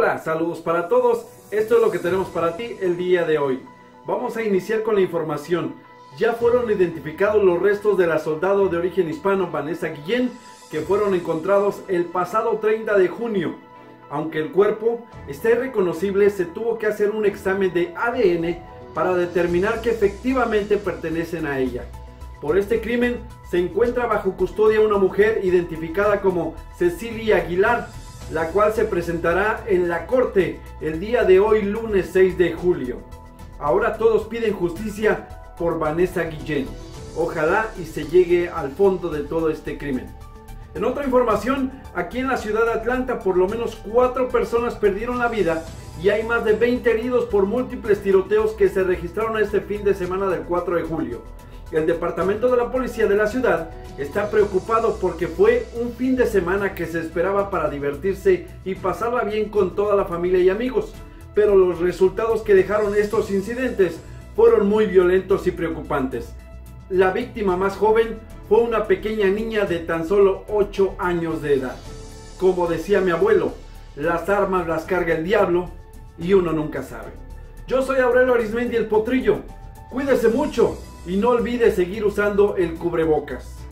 Hola, saludos para todos. Esto es lo que tenemos para ti el día de hoy. Vamos a iniciar con la información. Ya fueron identificados los restos de la soldado de origen hispano Vanessa Guillén, que fueron encontrados el pasado 30 de junio. Aunque el cuerpo está irreconocible, se tuvo que hacer un examen de ADN para determinar que efectivamente pertenecen a ella. Por este crimen se encuentra bajo custodia una mujer identificada como Cecilia Aguilar, la cual se presentará en la corte el día de hoy, lunes 6 de julio. Ahora todos piden justicia por Vanessa Guillén. Ojalá y se llegue al fondo de todo este crimen. En otra información, aquí en la ciudad de Atlanta, por lo menos 4 personas perdieron la vida y hay más de 20 heridos por múltiples tiroteos que se registraron este fin de semana del 4 de julio. El departamento de la policía de la ciudad está preocupado porque fue un fin de semana que se esperaba para divertirse y pasarla bien con toda la familia y amigos, pero los resultados que dejaron estos incidentes fueron muy violentos y preocupantes. La víctima más joven fue una pequeña niña de tan solo 8 años de edad. Como decía mi abuelo, las armas las carga el diablo y uno nunca sabe. Yo soy Aurelio Arismendi el Potrillo. Cuídese mucho y no olvide seguir usando el cubrebocas.